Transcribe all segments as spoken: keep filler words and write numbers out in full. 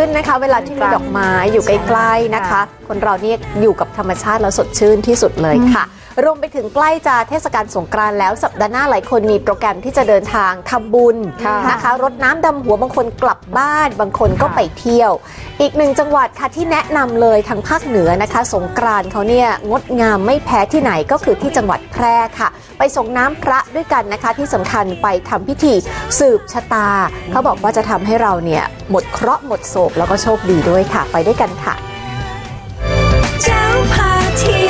นะคะเวลาที่มีดอกไม้อยู่ใกล้ๆนะคะคนเราเนี่ยอยู่กับธรรมชาติแล้วสดชื่นที่สุดเลยค่ะรวมไปถึงใกล้จะเทศกาลสงกรานต์แล้วสัปดาห์หน้าหลายคนมีโปรแกรมที่จะเดินทางทำบุญนะคะรดน้ำดำหัวบางคนกลับบ้านบางคนก็ไปเที่ยวอีกหนึ่งจังหวัดค่ะที่แนะนำเลยทางภาคเหนือนะคะสงกรานต์เขาเนี่ยงดงามไม่แพ้ที่ไหนก็คือที่จังหวัดแพร่ค่ะไปส่งน้ำพระด้วยกันนะคะที่สำคัญไปทำพิธีสืบชะตาเขาบอกว่าจะทำให้เราเนี่ยหมดเคราะห์หมดโศกแล้วก็โชคดีด้วยค่ะไปด้วยกันค่ะเจ้าพาที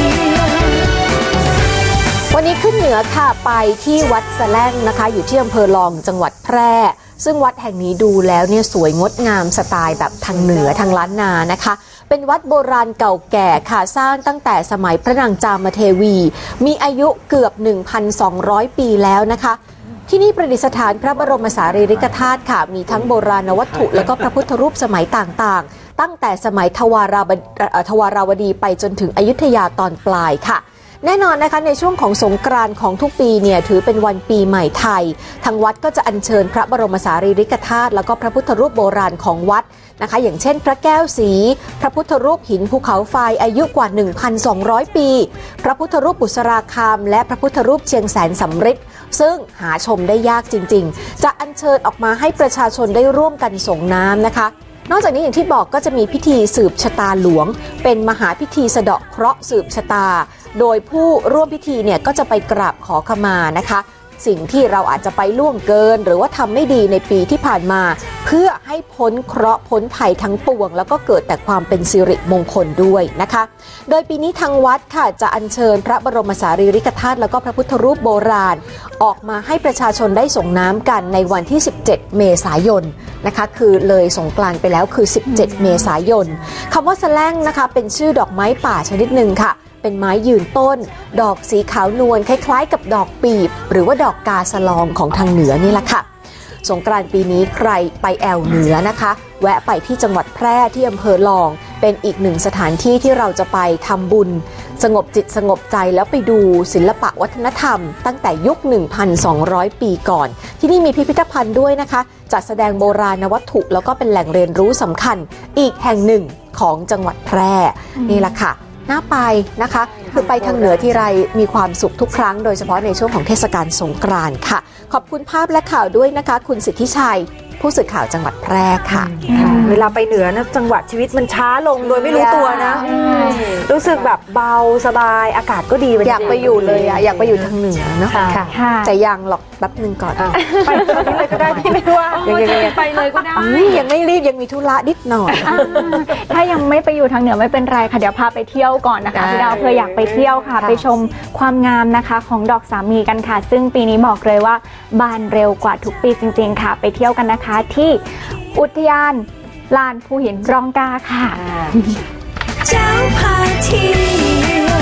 วันนี้ขึ้นเหนือค่ะไปที่วัดสะแล่งนะคะอยู่ที่อำเภอลองจังหวัดแพร่ซึ่งวัดแห่งนี้ดูแล้วเนี่ยสวยงดงามสไตล์แบบทางเหนือทางล้านนานะคะเป็นวัดโบราณเก่าแก่ค่ะสร้างตั้งแต่สมัยพระนางจามเทวีมีอายุเกือบ หนึ่งพันสองร้อย ปีแล้วนะคะที่นี่ประดิษฐานพระบรมสารีริกธาตุค่ะมีทั้งโบราณวัตถุแล้วก็พระพุทธรูปสมัยต่างๆตั้งแต่สมัยทวาราวดีทวาราวดีไปจนถึงอยุธยาตอนปลายค่ะแน่นอนนะคะในช่วงของสงกรานต์ของทุกปีเนี่ยถือเป็นวันปีใหม่ไทยทางวัดก็จะอัญเชิญพระบรมสารีริกธาตุแล้วก็พระพุทธรูปโบราณของวัดนะคะอย่างเช่นพระแก้วสีพระพุทธรูปหินภูเขาไฟอายุกว่า หนึ่งพันสองร้อย ปีพระพุทธรูปบุษราคามและพระพุทธรูปเชียงแสนสำริดซึ่งหาชมได้ยากจริงๆจะอัญเชิญออกมาให้ประชาชนได้ร่วมกันส่งน้ำนะคะนอกจากนี้อย่างที่บอกก็จะมีพิธีสืบชะตาหลวงเป็นมหาพิธีสะเดาะเคราะห์สืบชะตาโดยผู้ร่วมพิธีเนี่ยก็จะไปกราบขอขมานะคะสิ่งที่เราอาจจะไปล่วงเกินหรือว่าทำไม่ดีในปีที่ผ่านมาเพื่อให้พ้นเคราะห์พ้นภัยทั้งปวงแล้วก็เกิดแต่ความเป็นสิริมงคลด้วยนะคะโดยปีนี้ทางวัดค่ะจะอัญเชิญพระบรมสารีริกธาตุแล้วก็พระพุทธรูปโบราณออกมาให้ประชาชนได้ส่งน้ำกันในวันที่สิบเจ็ดเมษายนนะคะคือเลยสงกรานต์ไปแล้วคือสิบเจ็ดเมษายนคำว่าสะแล่งนะคะเป็นชื่อดอกไม้ป่าชนิดหนึ่งค่ะเป็นไม้ยืนต้นดอกสีขาวนวลคล้ายๆกับดอกปีบหรือว่าดอกกาสะลองของทางเหนือนี่แหละค่ะสงกรานต์ปีนี้ใครไปแอวเหนือนะคะแวะไปที่จังหวัดแพร่ที่อำเภอลองเป็นอีกหนึ่งสถานที่ที่เราจะไปทำบุญสงบจิตสงบใจแล้วไปดูศิลปะวัฒนธรรมตั้งแต่ยุค หนึ่งพันสองร้อย ปีก่อนที่นี่มีพิพิธภัณฑ์ด้วยนะคะจัดแสดงโบราณวัตถุแล้วก็เป็นแหล่งเรียนรู้สำคัญอีกแห่งหนึ่งของจังหวัดแพร่นี่แหละค่ะน่าไปนะคะคือไปทางเหนือที่ไรมีความสุขทุกครั้งโดยเฉพาะในช่วงของเทศกาลสงกรานต์ค่ะขอบคุณภาพและข่าวด้วยนะคะคุณสิทธิชัยผู้สื่อข่าวจังหวัดแพร่ค่ะเวลาไปเหนือนะจังหวะชีวิตมันช้าลงโดยไม่รู้ตัวนะรู้สึกแบบเบาสบายอากาศก็ดีอยากไปอยู่เลยอ่ะอยากไปอยู่ทางเหนือเนาะแต่ยังหรอกแป๊บนึงก่อนไปเลยก็ได้ไม่ว่าไปเลยก็ได้ยังไม่รีบยังมีธุระนิดหน่อยถ้ายังไม่ไปอยู่ทางเหนือไม่เป็นไรค่ะเดี๋ยวพาไปเที่ยวก่อนนะคะพี่ดาวเพื่ออยากไปเที่ยวค่ะไปชมความงามนะคะของดอกสามีกันค่ะซึ่งปีนี้บอกเลยว่าบานเร็วกว่าทุกปีจริงๆค่ะไปเที่ยวกันนะคะที่อุทยานลานภูหินร่องกาค่ะเจ้าพาเที่ยว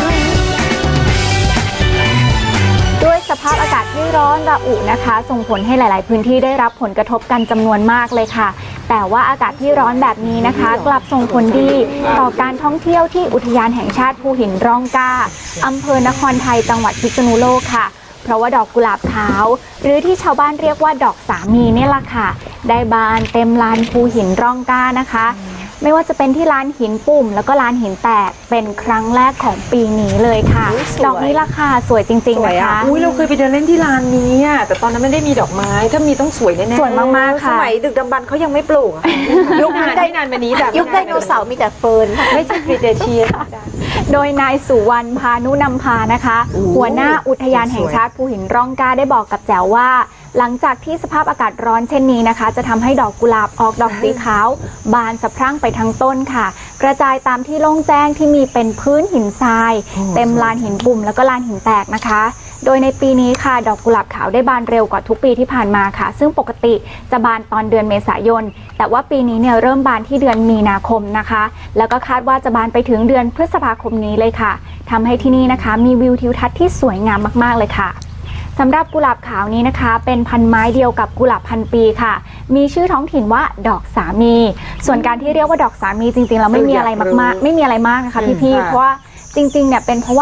ด้วยสภาพอากาศที่ร้อนระอุนะคะส่งผลให้หลายๆพื้นที่ได้รับผลกระทบกันจำนวนมากเลยค่ะแต่ว่าอากาศที่ร้อนแบบนี้นะคะกลับส่งผลดีต่อการท่องเที่ยวที่อุทยานแห่งชาติภูหินร่องกาอำเภอนครไทยจังหวัดพิษณุโลกค่ะเพราะว่าดอกกุหลาบขาวหรือที่ชาวบ้านเรียกว่าดอกสามีนี่แหละค่ะได้บานเต็มลานภูหินร่องกานะคะไม่ว่าจะเป็นที่ลานหินปุ่มแล้วก็ลานหินแตกเป็นครั้งแรกของปีนี้เลยค่ะดอกนี้ราคาสวยจริงๆนะคะอุ้ยเราเคยไปเดินเล่นที่ลานนี้แต่ตอนนั้นไม่ได้มีดอกไม้ถ้ามีต้องสวยแน่ๆสวยมากๆค่ะสมัยดึกดำบรรพ์เขายังไม่ปลูกยุคนั้นได้นานมานี้แต่ยุคไดโนเสาร์มีแต่เฟิร์นไม่ใช่กรีเดเชียโดยนายสุวรรณพานุนำพานะคะหัวหน้าอุทยานแห่งชาติภูหินร่องกาได้บอกกับแจ๋วว่าหลังจากที่สภาพอากาศร้อนเช่นนี้นะคะจะทำให้ดอกกุหลาบออกดอกสีขาวบานสะพรั่งไปทั้งต้นค่ะกระจายตามที่โล่งแจ้งที่มีเป็นพื้นหินทรายเต็มลานหินปุ่มแล้วก็ลานหินแตกนะคะโดยในปีนี้ค่ะดอกกุหลาบขาวได้บานเร็วกว่าทุกปีที่ผ่านมาค่ะซึ่งปกติจะบานตอนเดือนเมษายนแต่ว่าปีนี้เนี่ยเริ่มบานที่เดือนมีนาคมนะคะแล้วก็คาดว่าจะบานไปถึงเดือนพฤษภาคมนี้เลยค่ะทำให้ที่นี่นะคะมีวิวทิวทัศน์ที่สวยงามมากๆเลยค่ะสำหรับกุหลาบขาวนี้นะคะเป็นพันไม้เดียวกับกุหลาบพันปีค่ะมีชื่อท้องถิ่นว่าดอกสามีส่วนการที่เรียกว่าดอกสามีจริงๆแล้วไม่มีอะไรมากๆไม่มีอะไรมากนะคะพี่ๆเพราะว่าจริงๆเนี่ยเป็นเพราะว่า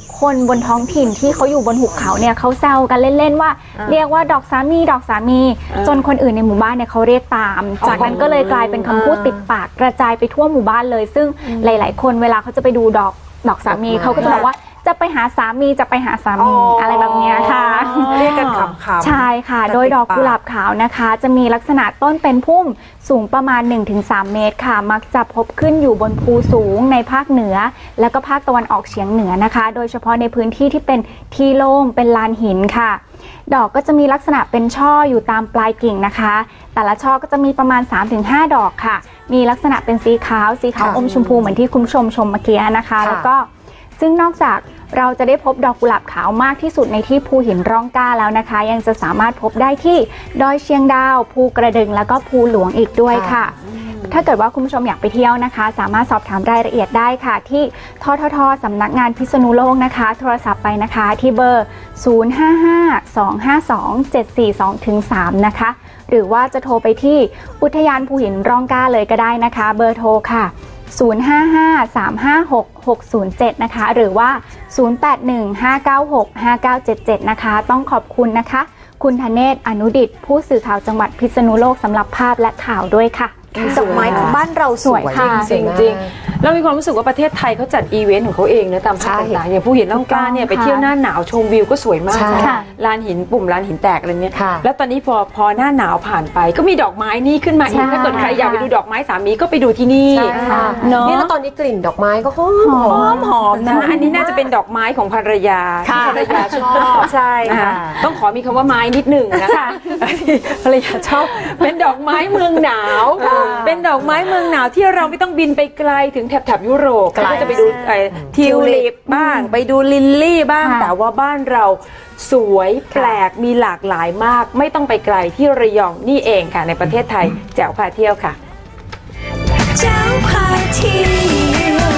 คนบนท้องถิ่นที่เขาอยู่บนหุบเขาเนี่ยเขาแซวกันเล่นๆว่าเรียกว่าดอกสามีดอกสามีจนคนอื่นในหมู่บ้านเนี่ยเขาเรียกตามจากนั้นก็เลยกลายเป็นคำพูดติดปากกระจายไปทั่วหมู่บ้านเลยซึ่งหลายๆคนเวลาเขาจะไปดูดอกดอกสามีเขาก็จะบอกว่าจะไปหาสามีจะไปหาสามี อ, อะไรแบบนี้ค่ะเรียกกันขำๆใช่ค่ะโดยดอกกุหลาบขาวนะคะจะมีลักษณะต้นเป็นพุ่มสูงประมาณ หนึ่งถึงสาม เมตรค่ะมักจะพบขึ้นอยู่บนภูสูงในภาคเหนือแล้วก็ภาคตะวันออกเฉียงเหนือนะคะโดยเฉพาะในพื้นที่ที่เป็นที่โล่งเป็นลานหินค่ะดอกก็จะมีลักษณะเป็นช่ออยู่ตามปลายกิ่งนะคะแต่ละช่อก็จะมีประมาณ สามถึงห้า ดอกค่ะมีลักษณะเป็นสีขาวสีขาวอมชมพูเหมือนที่คุณผู้ชมชมเมื่อกี้นะคะแล้วก็ซึ่งนอกจากเราจะได้พบดอกกุหลาบขาวมากที่สุดในที่ภูหินร่องกล้าแล้วนะคะยังจะสามารถพบได้ที่ดอยเชียงดาวภูกระดึงแล้วก็ภูหลวงอีกด้วยค่ะถ้าเกิดว่าคุณผู้ชมอยากไปเที่ยวนะคะสามารถสอบถามรายละเอียดได้ค่ะที่ทททสำนักงานพิษณุโลกนะคะโทรศัพท์ไปนะคะที่เบอร์ศูนย์ ห้า ห้า สอง ห้า สอง เจ็ด สี่ สอง สาม นะคะหรือว่าจะโทรไปที่อุทยานภูหินร่องกล้าเลยก็ได้นะคะเบอร์โทรค่ะศูนย์ ห้า ห้า สาม ห้า หก หก ศูนย์ เจ็ดนะคะหรือว่าศูนย์ แปด หนึ่ง ห้า เก้า หก ห้า เก้า เจ็ด เจ็ดนะคะต้องขอบคุณนะคะคุณธเนศอนุดิษฐ์ผู้สื่อข่าวจังหวัดพิษณุโลกสำหรับภาพและข่าวด้วยค่ะดอกไม้ของบ้านเราสวยค่ะจริงจริงเรามีความรู้สึกว่าประเทศไทยเขาจัดอีเวนต์ของเขาเองนะตามภาคต่างๆอย่างภูหินร่องกล้าเนี่ยไปเที่ยวหน้าหนาวชมวิวก็สวยมากลานหินปุ่มลานหินแตกอะไรเนี้ยแล้วตอนนี้พอพอหน้าหนาวผ่านไปก็มีดอกไม้นี่ขึ้นมาอีกถ้าเกิดใครอยากไปดูดอกไม้สามีก็ไปดูที่นี่เนาะนี่แล้วตอนนี้กลิ่นดอกไม้ก็หอมหอมหอมนะอันนี้น่าจะเป็นดอกไม้ของภรรยาที่ภรรยาชอบใช่ค่ะต้องขอมีคำว่าไม้นิดหนึ่งนะคะภรรยาชอบเป็นดอกไม้เมืองหนาวเป็นดอกไม้เมืองหนาวที่เราไม่ต้องบินไปไกลถึงแถบยุโรปก็จะไปดูทิวลิปบ้างไปดูลิลลี่บ้างแต่ว่าบ้านเราสวยแปลกมีหลากหลายมากไม่ต้องไปไกลที่ระยองนี่เองค่ะในประเทศไทยแจ๋วพาเที่ยวค่ะแจ๋วพาเที่ยว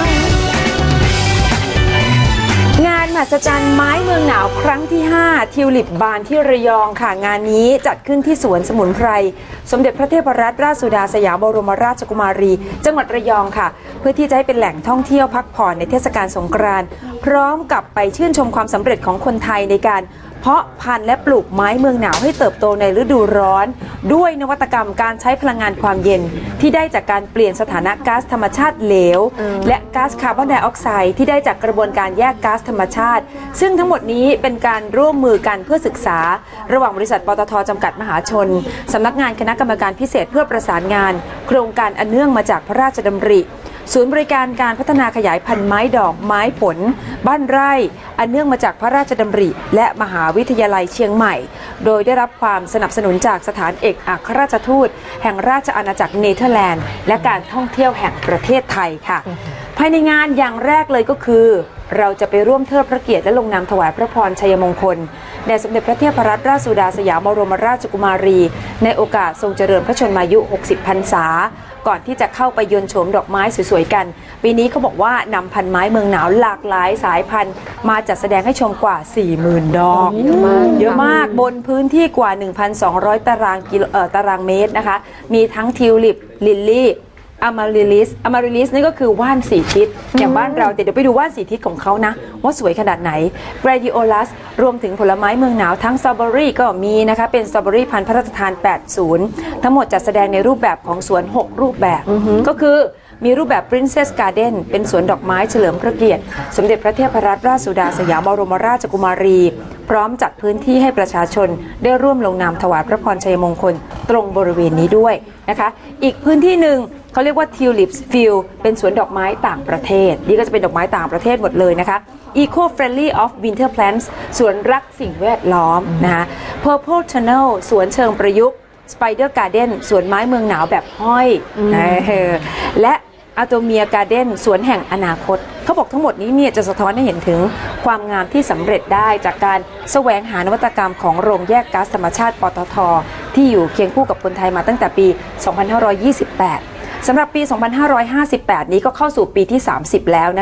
งานมหัศจรรย์ไม้เมืองหนาวครั้งที่ห้าทิวลิปบานที่ระยองค่ะงานนี้จัดขึ้นที่สวนสมุนไพรสมเด็จพระเทพรัตนราชสุดาสยามบรมราชกุมารีจังหวัดระยองค่ะเพื่อที่จะให้เป็นแหล่งท่องเที่ยวพักผ่อนในเทศกาลสงกรานต์พร้อมกับไปชื่นชมความสำเร็จของคนไทยในการเพาะพันธุ์และปลูกไม้เมืองหนาวให้เติบโตในฤดูร้อนด้วยนวัตกรรมการใช้พลังงานความเย็นที่ได้จากการเปลี่ยนสถานะก๊าซธรรมชาติเหลวและก๊าซคาร์บอนไดออกไซด์ที่ได้จากกระบวนการแยกก๊าซธรรมชาติซึ่งทั้งหมดนี้เป็นการร่วมมือกันเพื่อศึกษาระหว่างบริษัทปตท.จำกัดมหาชนสำนักงานคณะกรรมการพิเศษเพื่อประสานงานโครงการอันเนื่องมาจากพระราชดำริศูนย์บริการการพัฒนาขยายพันธุ์ไม้ดอกไม้ผลบ้านไร่อันเนื่องมาจากพระราชดำริและมหาวิทยาลัยเชียงใหม่โดยได้รับความสนับสนุนจากสถานเอกอัครราชทูตแห่งราชอาณาจักรเนเธอร์แลนด์และการท่องเที่ยวแห่งประเทศไทยค่ะภายในงานอย่างแรกเลยก็คือเราจะไปร่วมเทิดพระเกียรติและลงนามถวายพระพรชัยมงคลแด่สมเด็จพระเทพรัตนราชสุดาสยามบรมราชกุมารีในโอกาสทรงเจริญพระชนมายุหกสิบพรรษาก่อนที่จะเข้าไปยนต์โฉมดอกไม้สวยๆกันปีนี้เขาบอกว่านำพันไม้เมืองหนาวหลากหลายสายพันธุ์มาจัดแสดงให้ชมกว่า สี่หมื่น ดอกเยอะมากเยอะมากบนพื้นที่กว่า หนึ่งพันสองร้อย ตารางกิโลเอ่อตารางเมตรนะคะมีทั้งทิวลิปลิลลี่อะมาริลิสอะมาริลิสนี่ก็คือว่านสีทิศอย่างบ้านเราแต่เดี๋ยวไปดูว่านสีทิศของเขานะว่าสวยขนาดไหนแกรดิโอลัสรวมถึงผลไม้เมืองหนาวทั้งสตรอเบอรี่ก็มีนะคะเป็นสตรอเบอรี่พันธุ์พระราชทาน แปดสิบ ทั้งหมดจัดแสดงในรูปแบบของสวนหกรูปแบบก็คือมีรูปแบบ Princess Garden เป็นสวนดอกไม้เฉลิมพระเกียรติสมเด็จพระเทพรัตนราชสุดาสยามบรมราชกุมารีพร้อมจัดพื้นที่ให้ประชาชนได้ร่วมลงนามถวายพระพรชัยมงคลตรงบริเวณนี้ด้วยนะคะอีกพื้นที่หนึ่งเขาเรียกว่า Tulip Field เป็นสวนดอกไม้ต่างประเทศนี่ก็จะเป็นดอกไม้ต่างประเทศหมดเลยนะคะ Eco Friendly of Winter Plants สวนรักสิ่งแวดล้อมนะคะ Purple Tunnel สวนเชิงประยุกต์ Spider Garden สวนไม้เมืองหนาวแบบห้อยและอะโตเมียการ์เด้นสวนแห่งอนาคตเขาบอกทั้งหมดนี้เนี่ยจะสะท้อนให้เห็นถึงความงามที่สำเร็จได้จากการแสวงหานวัตกรรมของโรงแยกก๊าซธรรมชาติปตท.ที่อยู่เคียงคู่กับคนไทยมาตั้งแต่ปี สองพันห้าร้อยยี่สิบแปด สำหรับปี สองพันห้าร้อยห้าสิบแปด นี้ก็เข้าสู่ปีที่ สามสิบ แล้วนะคะ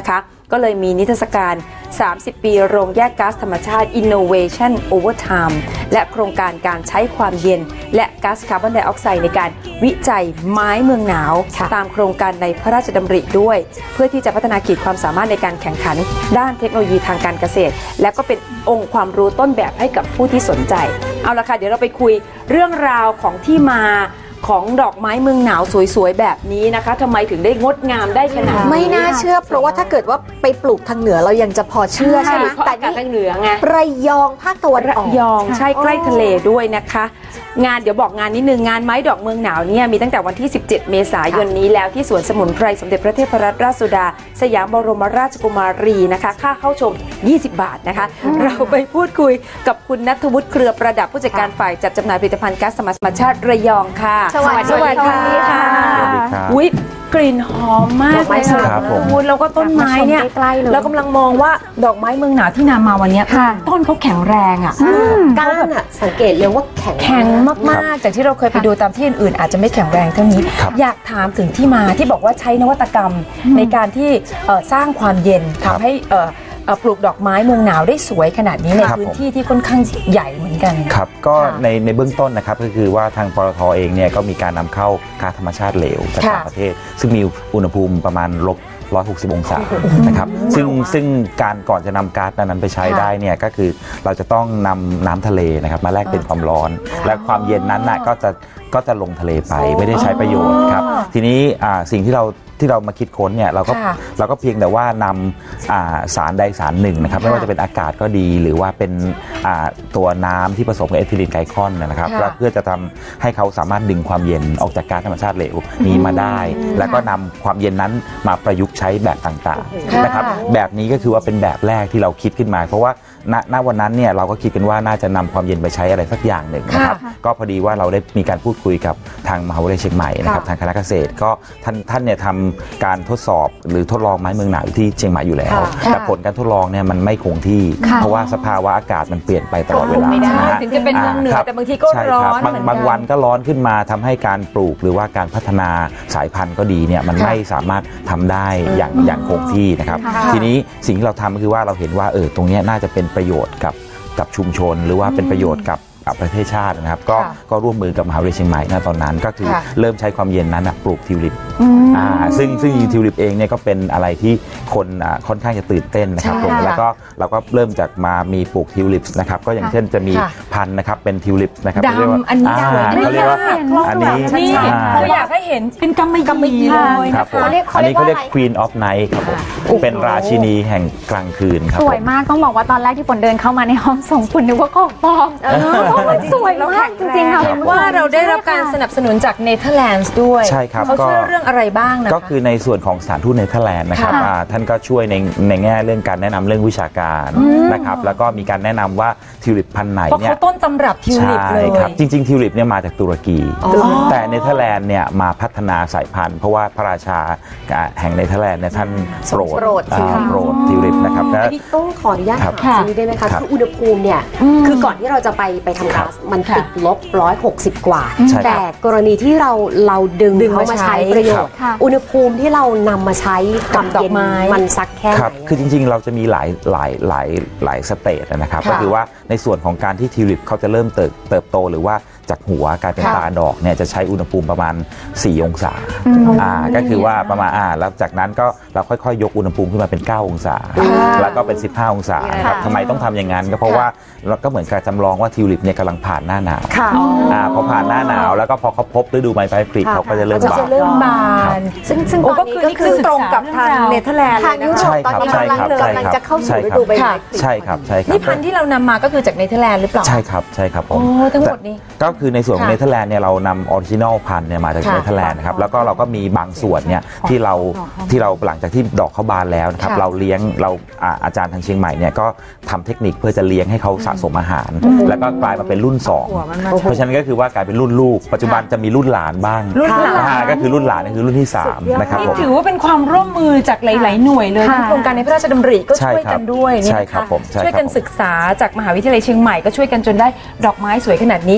ก็เลยมีนิทรรศการสามสิบปีโรงแยกก๊าซธรรมชาติ Innovation Over Time และโครงการการใช้ความเย็นและก๊าซคาร์บอนไดออกไซด์ในการวิจัยไม้เมืองหนาวตามโครงการในพระราชดำริด้วย เพื่อที่จะพัฒนาขีดความสามารถในการแข่งขันด้านเทคโนโลยีทางการเกษตรและก็เป็นองค์ความรู้ต้นแบบให้กับผู้ที่สนใจเอาละค่ะเดี๋ยวเราไปคุยเรื่องราวของที่มาของดอกไม้เมืองหนาวสวยๆแบบนี้นะคะทำไมถึงได้งดงามได้ขนาดนี้ไม่น่าเชื่อเพราะว่าถ้าเกิดว่าไปปลูกทางเหนือเรายังจะพอเชื่อใช่ไหมแต่นี่ทางเหนือไงระยองภาคตะวันออกระยองใช่ใกล้ทะเลด้วยนะคะงานเดี๋ยวบอกงานนิดนึงงานไม้ดอกเมืองหนาวเนี่ยมีตั้งแต่วันที่สิบเจ็ดเมษายนนี้แล้วที่สวนสมุนไพรสมเด็จพระเทพรัตนราชสุดาสยามบรมราชกุมารีนะคะค่าเข้าชมยี่สิบบาทนะคะเราไปพูดคุยกับคุณณัฐวุฒิเครือประดับผู้จัดการฝ่ายจัดจำหน่ายผลิตภัณฑ์ก๊าซธรรมชาติระยองค่ะสวัสดีค่ะอุ๊ยกลิ่นหอมมากเลยค่ะคุณแล้วก็ต้นไม้เนี่ยเรากำลังมองว่าดอกไม้เมืองหนาวที่นำมาวันนี้ต้นเขาแข็งแรงอ่ะก้านอ่ะสังเกตเลยว่าแข็งแข็งมากๆจากที่เราเคยไปดูตามที่อื่นๆอาจจะไม่แข็งแรงเท่านี้อยากถามถึงที่มาที่บอกว่าใช้นวัตกรรมในการที่สร้างความเย็นทำให้ปลูกดอกไม้เมืองหนาวได้สวยขนาดนี้ในพื้นที่ที่ค่อนข้างใหญ่เหมือนกันครับก็ในในเบื้องต้นนะครับก็คือว่าทางปตท.เองเนี่ยก็มีการนำเข้าก๊าซธรรมชาติเหลวจากต่างประเทศซึ่งมีอุณหภูมิประมาณลบหนึ่งร้อยหกสิบองศานะครับซึ่งซึ่งการก่อนจะนำก๊าซนั้นไปใช้ได้เนี่ยก็คือเราจะต้องนำน้ำทะเลนะครับมาแลกเป็นความร้อนและความเย็นนั้นน่ะก็จะก็จะลงทะเลไปไม่ได้ใช้ประโยชน์ครับทีนี้สิ่งที่เราที่เรามาคิดค้นเนี่ยเราก็เราก็เพียงแต่ว่านำสารใดสารหนึ่งนะครับไม่ว่าจะเป็นอากาศก็ดีหรือว่าเป็นตัวน้ำที่ผสมกับเอทิลีนไกลคอนนะครับเพื่อจะทำให้เขาสามารถดึงความเย็นออกจากก๊าซธรรมชาติเหลวนี้มาได้แล้วก็นำความเย็นนั้นมาประยุกต์ใช้แบบต่างๆนะครับแบบนี้ก็คือว่าเป็นแบบแรกที่เราคิดขึ้นมาเพราะว่าณณวันนั้นเนี่ยเราก็คิดกันว่าน่าจะนำความเย็นไปใช้อะไรสักอย่างหนึ่งนะครับก็พอดีว่าเราได้มีการพูดคุยกับทางมหาวิทยาลัยเชียงใหม่นะครับทางคณะเกษตรก็ท่านท่านเนี่ยทำการทดสอบหรือทดลองไม้เมืองหนาวอยู่ที่เชียงใหม่อยู่แล้วแต่ผลการทดลองเนี่ยมันไม่คงที่เพราะว่าสภาวะอากาศมันเปลี่ยนไปตลอดเวลาถึงจะเป็นเมืองเหนือแต่บางทีก็ร้อนบางบางวันก็ร้อนขึ้นมาทำให้การปลูกหรือว่าการพัฒนาสายพันธุ์ก็ดีเนี่ยมันไม่สามารถทำได้อย่างอย่างคงที่นะครับทีนี้สิ่งที่เราทำก็คือว่าเราเห็นว่าเออตรงนี้น่าจะเป็นประโยชน์กับกับชุมชนหรือว่าเป็นประโยชน์กับประเทศชาตินะครับก็ก็ร่วมมือกับมหาวิทยาลัยเชียงใหม่ณตอนนั้นก็คือเริ่มใช้ความเย็นนั้นปลูกทิวลิปอ่าซึ่งซึ่งทิวลิปเองเนี่ยก็เป็นอะไรที่คนค่อนข้างจะตื่นเต้นนะครับผมแล้วก็เราก็เริ่มจากมามีปลูกทิวลิปนะครับก็อย่างเช่นจะมีพันธุ์นะครับเป็นทิวลิปนะครับดำอันนี้เขาเรียกว่าอันนี้เราอยากให้เห็นเป็นกำมะหยี่เลยครับผมอันนี้เขาเรียก Queen of Night ครับผมเป็นราชินีแห่งกลางคืนครับสวยมากต้องบอกว่าตอนแรกที่ฝนเดินเข้ามาในห้องส่งคุณนึกว่าของปลอมสวยมากจริงๆค่ะว่าเราได้รับการสนับสนุนจากเนเธอร์แลนด์ด้วยใช่ครับเขาช่วยเรื่องอะไรบ้างนะก็คือในส่วนของสถานทูตเนเธอร์แลนด์นะครับท่านก็ช่วยในในแง่เรื่องการแนะนำเรื่องวิชาการนะครับแล้วก็มีการแนะนำว่าทิวลิปพันธุ์ไหนเนี่ยเขาต้นตำรับทิวลิปเลยครับจริงๆทิวลิปเนี่ยมาจากตุรกีแต่เนเธอร์แลนด์เนี่ยมาพัฒนาสายพันธุ์เพราะว่าพระราชาแห่งเนเธอร์แลนด์เนี่ยท่านโปรดโปรดทิวลิปนะครับอันนี้ต้องขออนุญาตถามสิ่งนี้ได้ไหมคะคืออุณหภูมิเนี่ยคือก่อนที่เราจะไปไปทำก๊าซมันติดลบหนึ่งร้อยหกสิบกว่าแต่กรณีที่เราเราดึงเขามาใช้ประโยชน์อุณหภูมิที่เรานำมาใช้ความเย็นมันสักแค่ไหนคือจริงๆเราจะมีหลายหลายหลายหลายสเตจนะครับก็คือว่าในส่วนของการที่ทิวลิปเขาจะเริ่มเติบเติบโตหรือว่าจากหัวกลายเป็นตาดอกเนี่ยจะใช้อุณหภูมิประมาณสี่องศาอ่าก็คือว่าประมาณอ่าแล้วจากนั้นก็เราค่อยๆยกอุณหภูมิขึ้นมาเป็นเก้าองศาแล้วก็เป็นสิบห้าองศาครับทำไมต้องทำอย่างนั้นก็เพราะว่าเราก็เหมือนกับจำลองว่าทิวลิปเนี่ยกำลังผ่านหน้าหนาวอ่าพอผ่านหน้าหนาวแล้วก็พอเขาพบฤดูใบไม้ผลิเขาก็จะเริ่มบานซึ่งซึ่งตอนนี้ก็คือตรงกับทางเนเธอร์แลนด์ทางยุโรปตอนนี้กำลังกำลังจะเข้าสู่ฤดูใบไม้ผลิใช่ครับใช่ครับนี่พันธุ์ที่เรานำมาก็คือจากเนเธอร์แลนด์หรือเปล่าใช่ครับใช่ครับผมทั้งหมดนี้ก็คือในส่วนของเนเธอร์แลนด์เนี่ยเรานำออริจินอลพันธุ์เนี่ยมาจากเนเธอร์แลนด์นะครับแล้วก็เราก็มีบางส่วนเนี่ยที่เราที่เราหลังจากที่ดอกเขาบานแล้วนะครับเราเลี้ยงเราอาจารย์ทางเชียงใหม่เนี่ยก็ทำเทคนิคเพื่อจะเลี้ยงให้เขาสะสมอาหารแล้วก็กลายมาเป็นรุ่นสองเพราะฉะนั้นก็คือว่ากลายเป็นรุ่นลูกปัจจุบันจะมีรุ่นหลานบ้างรุ่นหลานก็คือรุ่นหลานนี่คือรุ่นที่สามนะครับผมถือว่าเป็นความร่วมมือจากหลายๆหน่วยเลยทั้งโครงการในพระราชดำริก็ช่วยกันด้วยนี่นะคะช่วยกันศึกษาจากมหาวิทยาลัยเชียงใหม่ก็ช่วยกันจนได้ดอกไม้สวยขนาดนี้อย่างที่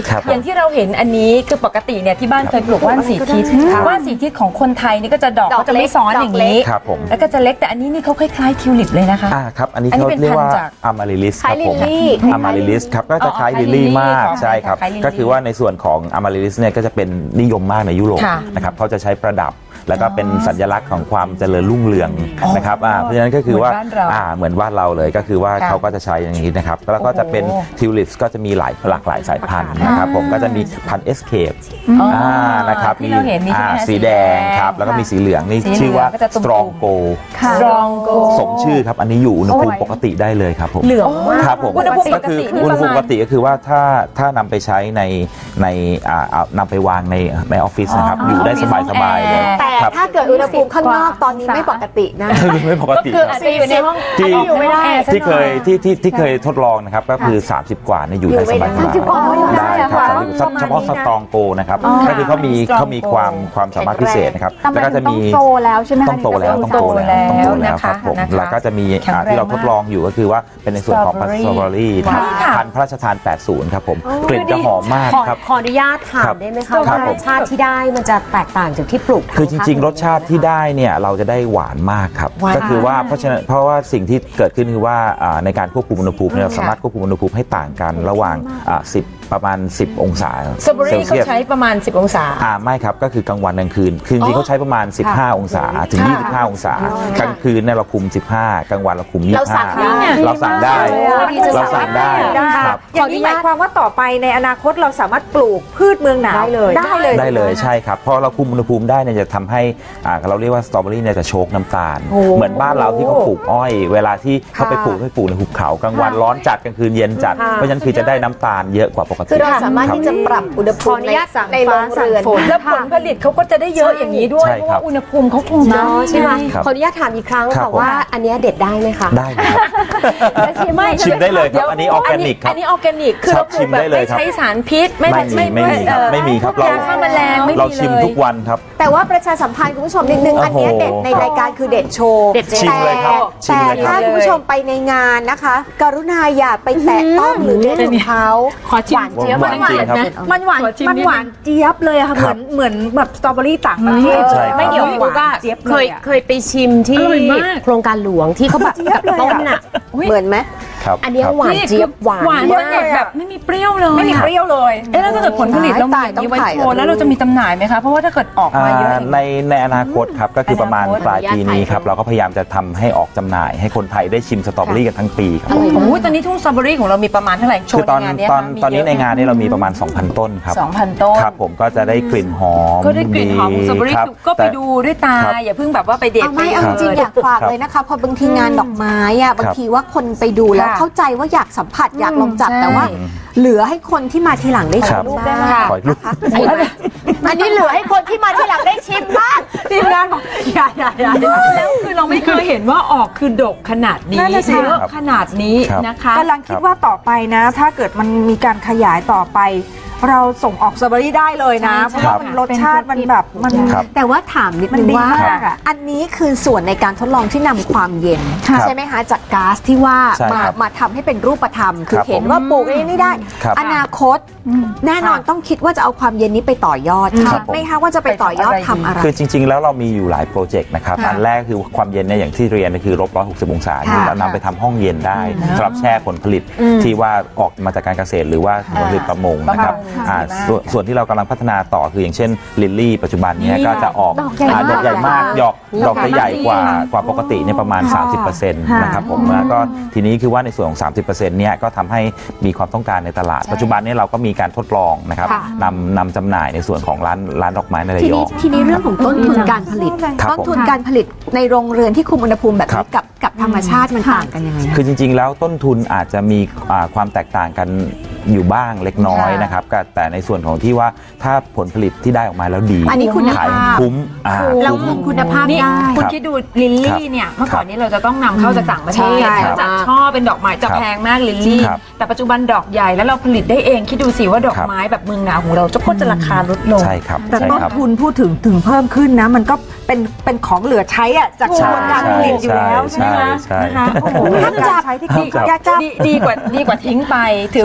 ที่เราเห็นอันนี้คือปกติเนี่ยที่บ้านเคยปลูกว่านสีทิศว่านสีทิศของคนไทยนี่ก็จะดอกก็จะไม่ซ้อนอย่างนี้ครับผมแล้วก็จะเล็กแต่อันนี้นี่เขาคล้ายๆทิวลิปเลยนะคะอ่าครับอันนี้เขาเรียกว่าอะมาริลิสครับผมอะมาริลิสครับก็จะคล้ายลิลลี่มากใช่ครับก็คือว่าในส่วนของอะมาริลิสเนี่ยก็จะเป็นนิยมมากในยุโรปนะครับเขาจะใช้ประดับแล้วก็เป็นสัญลักษณ์ของความเจริญรุ่งเรืองนะครับเพราะฉะนั้นก็คือว่าเหมือนบ้านเราเลยก็คือว่าเขาก็จะใช้อย่างนี้นะครับแล้วก็จะเป็นทิวลิปก็จะมีหลายหลากหลายสายพันธุ์นะครับผมก็จะมีพันธุ์เอสเคปนะครับมีสีแดงครับแล้วก็มีสีเหลืองนี่ชื่อว่าสตรองโกสมชื่อครับอันนี้อยู่อุณหภูมิปกติได้เลยครับผมเหลืองครับผมอุณหภูมิปกติอุณหภูมิปกติก็คือว่าถ้าถ้านำไปใช้ในในนำไปวางในในออฟฟิศนะครับอยู่ได้สบายๆเลยแต่ถ้าเกิดอุณหภูมิข้างนอกตอนนี้ไม่ปกตินะไม่ปกติคืออาจจะอยู่ในห้องที่อยู่ไม่ได้ที่เคยที่ที่ที่เคยทดลองนะครับก็คือสามสิบกว่าเนี่ยอยู่ได้สบายๆได้ครับเฉพาะสตรองโกนะครับก็คือเขามีเขามีความความสามารถพิเศษนะครับแล้วก็จะมีต้องโตแล้วใช่ไหมต้องโตแล้วต้องโตแล้วต้องโตแล้วครับผมแล้วก็จะมีที่เราทดลองอยู่ก็คือว่าเป็นในส่วนของพันธุ์สตรอเบอรี่พันธุ์พระราชทานแปดสิบครับผมกลิ่นจะหอมมากครับขออนุญาตถามได้ไหมคะว่ารสชาติที่ได้มันจะแตกต่างจากที่ปลูกคือจริงๆรสชาติที่ได้เนี่ยเราจะได้หวานมากครับก็คือว่าเพราะฉะนั้นเพราะว่าสิ่งที่เกิดขึ้นคือว่าในการควบคุมอุณหภูมิเนี่ยเราสามารถควบคุมอุณหภูมิให้ต่างกันระหว่างสิบประมาณสิบองศาสตรอเบอรี่เขาใช้ประมาณสิบองศาอ่าไม่ครับก็คือกลางวันกลางคืนคือจริงๆเขาใช้ประมาณสิบห้าองศาถึงยี่สิบห้าองศากลางคืนเนี่ยเราคุมสิบห้ากลางวันเราคุมยี่สิบห้าเราสั่งได้เราสั่งได้ครับอย่างนี้หมายความว่าต่อไปในอนาคตเราสามารถปลูกพืชเมืองหนาวได้เลยได้เลยได้เลยใช่ครับพอเราคุมอุณหภูมิได้เนี่ยจะทำให้เราเรียกว่าสตรอเบอรี่เนี่ยจะโชกน้ำตาลเหมือนบ้านเราที่เขาปลูกอ้อยเวลาที่เขาไปปลูกให้ปลูกในหุบเขากลางวันร้อนจัดกลางคืนเย็นจัดเพราะฉะนั้นคือจะได้น้ำตาลเยอะกว่าปกติคือเราสามารถที่จะปรับอุณหภูมิในโรงเรือนและผลผลิตเขาก็จะได้เยอะอย่างนี้ด้วยเพราะว่าอุณหภูมิเขาคงจะใช่ไหมขออนุญาตถามอีกครั้งค่ะว่าอันนี้เด็ดได้ไหมคะได้ครับชิมได้เลยครับอันนี้ออร์แกนิกครับอันนี้ออร์แกนิกคือเราปลูกแบบไม่ใช้สารพิษไม่ไม่ไม่มีครับไม่มีครับเราฆ่าแมลงไม่มีเลยเราชิมทุกวันครับแต่ว่าประชาสัมพันธ์คุณผู้ชมนิดนึงอันนี้เด็ดในรายการคือเด็ดโชว์ชิมเลยครับแต่ถ้าคุณผู้ชมไปในงานนะคะกรุณาอย่าไปแตะต้องหรือเล่นของเขาหวานเจี๊ยบมันหวานนะมันหวานมันหวานเจี๊ยบเลยค่ะเหมือนเหมือนแบบสตรอเบอรี่ต่างประเทศไม่เดี๋ยวหวานเจี๊ยบเคยเคยไปชิมที่โครงการหลวงที่เขาแบบต้นน่ะเหมือนไหมอันนี้หวานเจี๊ยบหวานหวานแบบไม่มีเปรี้ยวเลยไม่มีเปรี้ยวเลยเอ๊ะแล้วถ้าเกิดผลผลิตเรามีอย่างนี้ไว้โชว์แล้วเราจะมีจำหน่ายไหมคะเพราะว่าถ้าเกิดออกมาเยอะในในอนาคตครับก็คือประมาณปลายปีนี้ครับเราก็พยายามจะทำให้ออกจำหน่ายให้คนไทยได้ชิมสตรอเบอรี่กันทั้งปีครับโอ้ยตอนนี้ทุ่งสตรอเบอรี่ของเรามีประมาณเท่าไหร่โชว์ในงานนี้ตอนตอนนี้ในงานนี้เรามีประมาณ สองพัน ต้นครับสองพัน ต้นครับผมก็จะได้กลิ่นหอมก็ได้กลิ่นหอมสตรอเบอรี่ก็ไปดูด้วยตาอย่าเพิ่งแบบว่าไปเด็ดไม่เอาจริงอยากฝากเลยนะคะพอบางทีงานดอกไม้อะบางทีว่าคนไปดูแล้วเข้าใจว่าอยากสัมผัสอยากลองจับแต่ว่าเหลือให้คนที่มาทีหลังได้ชิมรูปได้ไหมคะอันนี้เหลือให้คนที่มาทีหลังได้ชิมบ้างทีมงานบอกอย่าอย่าอย่าแล้วคือเราไม่เคยเห็นว่าออกคือดกขนาดนี้เยอะขนาดนี้นะคะกำลังคิดว่าต่อไปนะถ้าเกิดมันมีการขยายต่อไปเราส่งออกสตรอเบอรี่ได้เลยนะเพราะว่ามันรสชาติมันแบบมันแต่ว่าถามนิดนึงว่าอันนี้คือส่วนในการทดลองที่นำความเย็นใช่ไหมคะจากก๊าซที่ว่ามามาทำให้เป็นรูปธรรมคือเห็นว่าปลูกนี่ได้อนาคตแน่นอนต้องคิดว่าจะเอาความเย็นนี้ไปต่อยอดคิดไหมคะว่าจะไปต่อยอดทำอะไรคือจริงๆแล้วเรามีอยู่หลายโปรเจกต์นะครับอันแรกคือความเย็นเนี่ยอย่างที่เรียนคือลบร้อยหกสิบองศาเรานำไปทำห้องเย็นได้สำหรับแช่ผลผลิตที่ว่าออกมาจากการเกษตรหรือว่าผลผลิตประมงนะครับส่วนที่เรากำลังพัฒนาต่อคืออย่างเช่นลิลลี่ปัจจุบันนี้ก็จะออกดอกใหญ่มากดอกดอกจะใหญ่กว่ากว่าปกติเนี่ยประมาณ สามสิบเปอร์เซ็นต์ นะครับผมแล้วก็ทีนี้คือว่าในส่วนของ สามสิบเปอร์เซ็นต์ เนี่ยก็ทำให้มีความต้องการในตลาดปัจจุบันนี้เราก็มีการทดลองนะครับนำนำจำหน่ายในส่วนของร้านร้านดอกไม้ในระยองทีนี้เรื่องของต้นทุนการผลิตต้นทุนการผลิตในโรงเรือนที่คุมอุณหภูมิแบบนี้กับกับธรรมชาติมันต่างกันยังไงคือจริงๆแล้วต้นทุนอาจจะมีความแตกต่างกันอยู่บ้างเล็กน้อยนะครับแต่ในส่วนของที่ว่าถ้าผลผลิตที่ได้ออกมาแล้วดีอันนี้คุณภาพคุ้มแล้วคุณภาพได้คุณคิดดูลิลลี่เนี่ยเมื่อก่อนนี้เราจะต้องนำเข้าจากต่างประเทศเขาจะช่อเป็นดอกไม้จะแพงมากลิลลี่แต่ปัจจุบันดอกใหญ่แล้วเราผลิตได้เองคิดดูสิว่าดอกไม้แบบเมืองหนาวของเราจะก็จะราคาลดลงใช่ครับแต่ต้นทุนพูดถึงถึงเพิ่มขึ้นนะมันก็เป็นเป็นของเหลือใช้อ่ะจากกระบวนการผลิตอยู่แล้วใช่ไหมคะนะคะโอ้โหจะใช้ที่ดีดีกว่าดีกว่าทิ้งไปถือว่าเป็น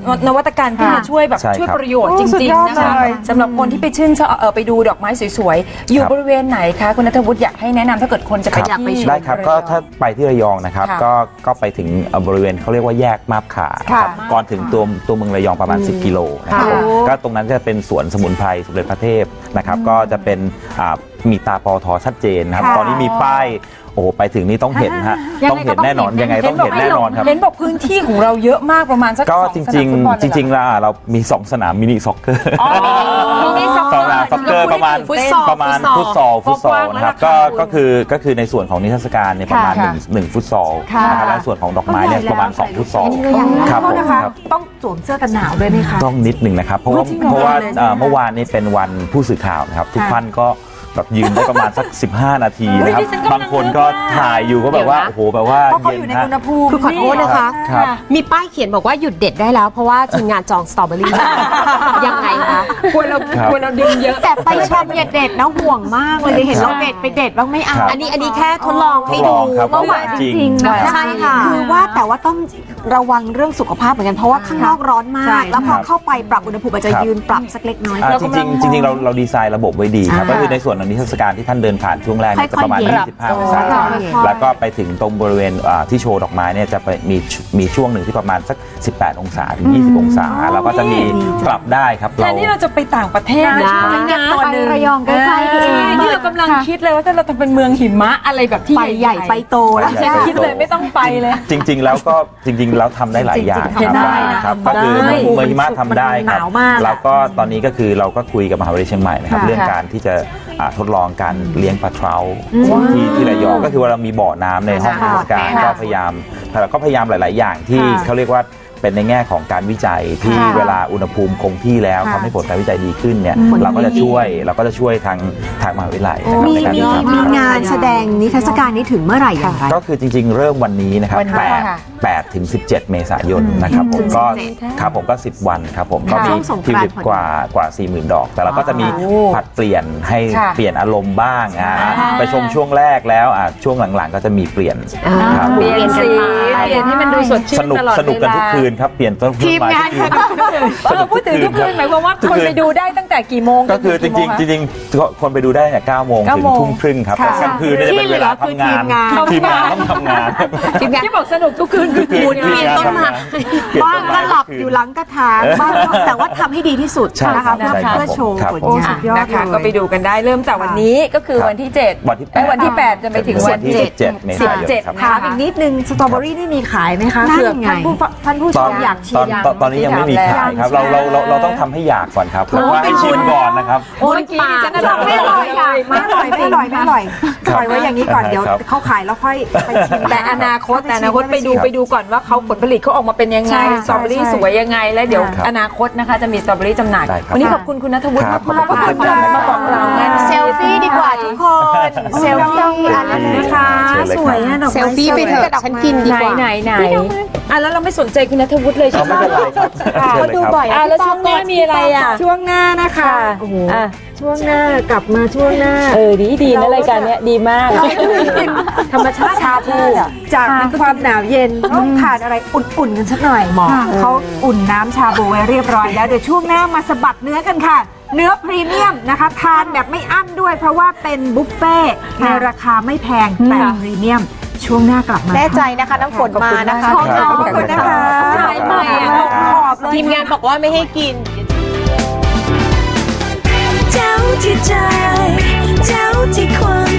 นวัตกรรมที่มาช่วยแบบช่วยประโยชน์จริงๆนะคะสำหรับคนที่ไปชื่นชอบเออไปดูดอกไม้สวยๆอยู่บริเวณไหนคะคุณณัฐวุฒิอยากให้แนะนำถ้าเกิดคนจะไปอยากไปชมได้ครับก็ถ้าไปที่ระยองนะครับก็ก็ไปถึงบริเวณเขาเรียกว่าแยกมาบขาก่อนถึงตัวตัวเมืองระยองประมาณสิบกิโลนะครับก็ตรงนั้นจะเป็นสวนสมุนไพรสมเด็จพระเทพนะครับก็จะเป็นมีตาปอทชัดเจนนะครับตอนนี้มีป้ายโอ้ไปถึงนี่ต้องเห็นฮะต้องเห็นแน่นอนยังไงต้องเห็นแน่นอนครับเห็นบอกพื้นที่ของเราเยอะมากประมาณสักก็จริงๆจริงๆแล้วเรามีสองสนามมินิซ็อกเกอร์มินิซ็อกเกอร์ซ็อกเกอร์ประมาณประมาณฟุตซอลฟุตซอลนะครับก็ก็คือก็คือในส่วนของนิทรรศการเนี่ยประมาณหนึ่งหนึ่งฟุตซอลนะครับและส่วนของดอกไม้เนี่ยประมาณสองฟุตซอลครับผมต้องสวมเสื้อกันหนาวด้วยไหมคะต้องนิดหนึ่งนะครับเพราะว่าเพราะว่าเมื่อวานนี้เป็นวันผู้สื่อข่าวนะครับทุกท่านก็แบบยืนได้ประมาณสักสิบห้านาทีนะครับบางคนก็ถ่ายอยู่ก็แบบว่าโอ้โหแบบว่าเพราะเขาอยู่ในอุณหภูมิคือขอโทษนะคะมีป้ายเขียนบอกว่าหยุดเด็ดได้แล้วเพราะว่าทีมงานจองสตรอเบอรี่ยังไงคะควรเราควรเราดึงเยอะแต่ไปชมอย่าเด็ดนะห่วงมากเลยเห็นเราเด็ดไปเด็ดบ้างไม่เอาอันนี้อันนี้แค่ทดลองให้ดูเมื่อวานจริงๆใช่ค่ะคือว่าแต่ว่าต้องระวังเรื่องสุขภาพเหมือนกันเพราะว่าข้างนอกร้อนมากแล้วพอเข้าไปปรับอุณหภูมิอาจจะยืนปรับสักเล็กน้อยจริงๆจริงๆเราเราดีไซน์ระบบไว้ดีครับก็คือในส่วนของนิทรรศการที่ท่านเดินผ่านช่วงแรกจะประมาณยี่สิบห้าองศาแล้วก็ไปถึงตรงบริเวณที่โชว์ดอกไม้เนี่ยจะไปมีมีช่วงหนึ่งที่ประมาณสักสิบแปดองศาถึงยี่สิบองศาเราก็จะมีปรับได้ครับแทนที่เราจะไปต่างประเทศนะตัวนึงระยองใกล้ๆเองนี่เรากำลังคิดเลยว่าถ้าเราทำเป็นเมืองหิมะอะไรแบบที่ไปใหญ่ไปโตแล้วคิดเลยไม่ต้องไปเลยจริงๆแล้วก็จริงๆแล้วทำได้หลายอย่างครับก็คือเมืองหิมะทำได้ครับแล้วก็ตอนนี้ก็คือเราก็คุยกับมหาวิทยาลัยเชียงใหม่นะครับเรื่องการที่จะทดลองการเลี้ยงปลาเทราที่ที่ระยองก็คือว่าเรามีบ่อน้ำในห้องนิทรรศการก็พยายามเราก็พยายามหลายๆอย่างที่เขาเรียกว่าเป็นในแง่ของการวิจัยที่เวลาอุณหภูมิคงที่แล้วทำให้ผลการวิจัยดีขึ้นเนี่ยเราก็จะช่วยเราก็จะช่วยทางทางมหาวิทยาลัยมีมีมีงานแสดงนิทรรศการนี้ถึงเมื่อไหร่อย่างไรก็คือจริงๆเริ่มวันนี้นะครับแปดถึงสิบเจ็ดเมษายนนะครับผมก็ครับผมก็สิบวันครับผมก็มีทิวลิปกว่ากว่า สี่หมื่น ดอกแต่เราก็จะมีผัดเปลี่ยนให้เปลี่ยนอารมณ์บ้างอ่ะไปชมช่วงแรกแล้วอ่ะช่วงหลังๆก็จะมีเปลี่ยนครับเปลี่ยนสีเปลี่ยนให้มันดูสดชื่นตลอดเวลาสนุกกันทุกคืนครับเปลี่ยนต้นทีมงานค่ะพูดถึงทุกคืนหมายความว่าคนไปดูได้ตั้งแต่กี่โมงก็คือจริงๆจริงๆคนไปดูได้เนี่ยเก้าโมงถึงทุ่มครึ่งครับแต่กลางคืนจะเป็นเวลาทำงานทีมงานต้องทำงานที่บอกสนุกทุกคืนคือคุณเปลี่ยนต้นมาบ้างก็หลับอยู่หลังกระถางบ้างแต่ว่าทำให้ดีที่สุดนะคะเพื่อโชว์ผลงานนะคะก็ไปดูกันได้เริ่มจากวันนี้ก็คือวันที่เจ็ดวันที่แปดจะไปถึงวันที่สิบเจ็ดเมษายนถามอีกนิดนึงสตรอเบอรี่นี่มีขายไหมคะเผื่อท่านผู้ท่านผู้ชมอยากชิมตอนนี้ยังไม่มีขายครับเราเราเราเราต้องทำให้อยากก่อนครับแล้วว่าให้ชิมก่อนนะครับโอ้ยปากจะทำไม่อร่อยไม่อร่อยไม่อร่อยไม่อร่อยปล่อยไว้อย่างนี้ก่อนเดี๋ยวเขาขายแล้วค่อยไปชิมแต่อนาคตแต่อนาคตไปดูไปดูก่อนว่าเขาผลผลิตเขาออกมาเป็นยังไงสตรอเบอรี่สวยยังไงแล้วเดี๋ยวอนาคตนะคะจะมีสตรอเบอรี่จำหน่ายวันนี้ขอบคุณคุณณัฐวุฒิมากมากขอบคุณมาบอกเราเซลฟี่ดีกว่าทุกคนเซลฟี่อันนั้นนะคะสวยนะดอกไม้เซลฟี่ไปเถอะฉันกินดีกว่าไหนไหนอ่ะแล้วเราไม่สนใจคุณณัฐวุฒิเลยใช่ไหมไม่เป็นไรครับเขาดูบ่อยอ่ะแล้วช่วงหน้ามีอะไรอ่ะช่วงหน้านะคะโอ้โหช่วงหน้ากลับมาช่วงหน้าเออดีดีนะรายการเนี้ยดีมากธรรมชาติชาบูจากความหนาวเย็นต้องทานอะไรอุ่นๆกันสักหน่อยหมอเขาอุ่นน้ำชาบูไว้เรียบร้อยแล้วเดี๋ยวช่วงหน้ามาสะบัดเนื้อกันค่ะเนื้อพรีเมียมนะคะทานแบบไม่อั้นด้วยเพราะว่าเป็นบุฟเฟ่ในราคาไม่แพงแต่พรีเมียมช่วงหน้ากลับมาแน่ใจนะคะน้ำฝนมานะคะขอบคุณนะคะใหม่ทีมงานบอกว่าไม่ให้กินเจ้าที่ใจเจ้าที่ความ